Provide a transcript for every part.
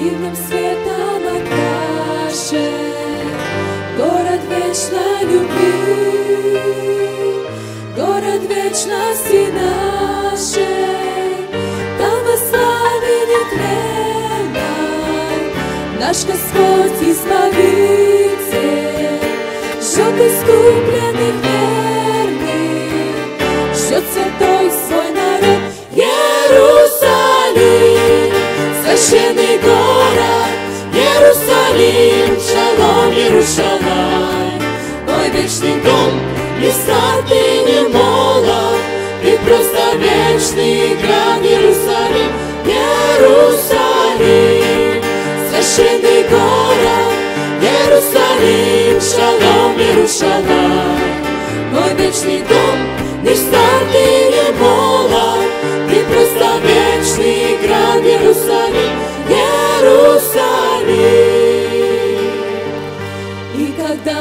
дивным светом окрашен, город вечной любви, город вечности нашей, там во славе нетленной наш Господь Избавитель ждет искупленных верных, ждет святой свой народ. Иерусалим, священный город, Иерусалим, шалом, Иерушалайм, мой вечный дом, не старт и не молод, ты просто вечный град. Иерусалим, Иерусалим, священный город, Иерусалим, шалом, Иерушалайм, мой вечный дом, не старт и не молод, ты просто вечный град. Иерусалим, Иерусалим. И когда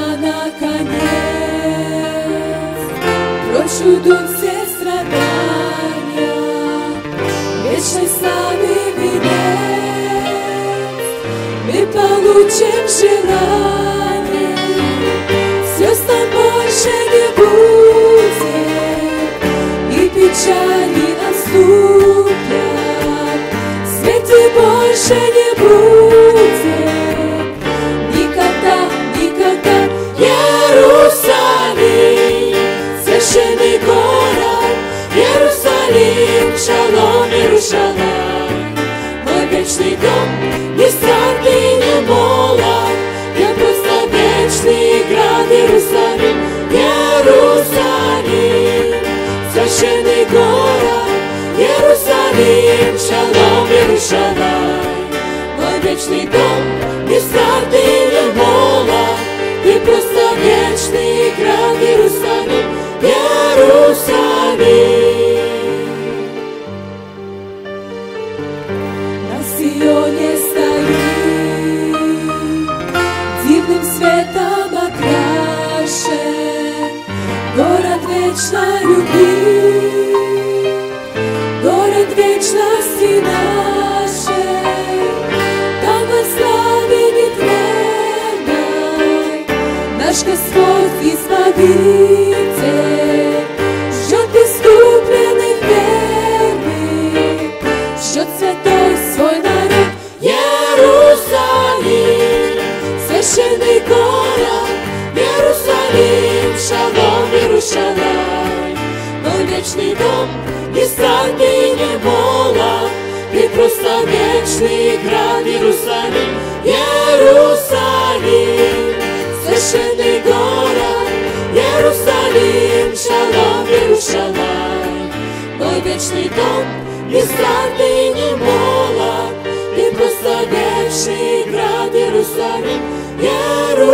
наконец прочь уйдут все страдания, вечной славы венец мы получим желание, слез там больше не будет, и печали отступят, свете больше не будет, никогда, никогда. Иерусалим, священный город, Иерусалим, шалом, Иерушалайм, мой вечный дом, не старт и не молод, я просто вечный град. Иерусалим, Иерусалим, священный город, Иерусалим, шалом, Иерушалайм, мой вечный дом, не старт и не молод, ты просто вечный град. Иерусалим, Иерусалим. На Сионе стоит, дивным светом окрашен, город вечной любви, город вечности нашей, там во славе нетленной наш Господь Избавитель ждет искупленных верных, ждет святой свой народ. Иерусалим, священный город, Иерусалим, шалом, Иерушалайм, мой вечный дом, не старт и не молод, ты просто вечный град. Иерусалим, Иерусалим, священный город, Иерусалим, шалом, Иерушалайм, мой вечный дом, не старт и не молод, ты просто вечный град. Иерусалим, Иерусалим.